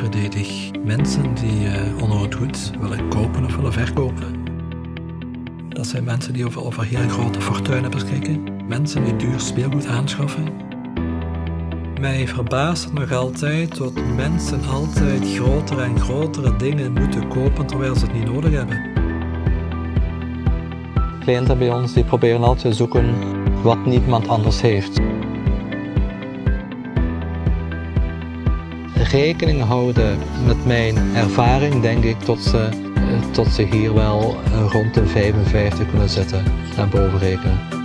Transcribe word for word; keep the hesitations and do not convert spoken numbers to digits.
verdedig mensen die uh, onroerend goed willen kopen of willen verkopen. Dat zijn mensen die over, over heel grote fortuinen beschikken. Mensen die duur speelgoed aanschaffen. Mij verbaast het nog altijd dat mensen altijd grotere en grotere dingen moeten kopen terwijl ze het niet nodig hebben. Cliënten bij ons die proberen altijd te zoeken wat niemand anders heeft. Rekening houden met mijn ervaring denk ik tot ze, tot ze hier wel rond de vijfenvijftig kunnen zitten, naar boven rekenen.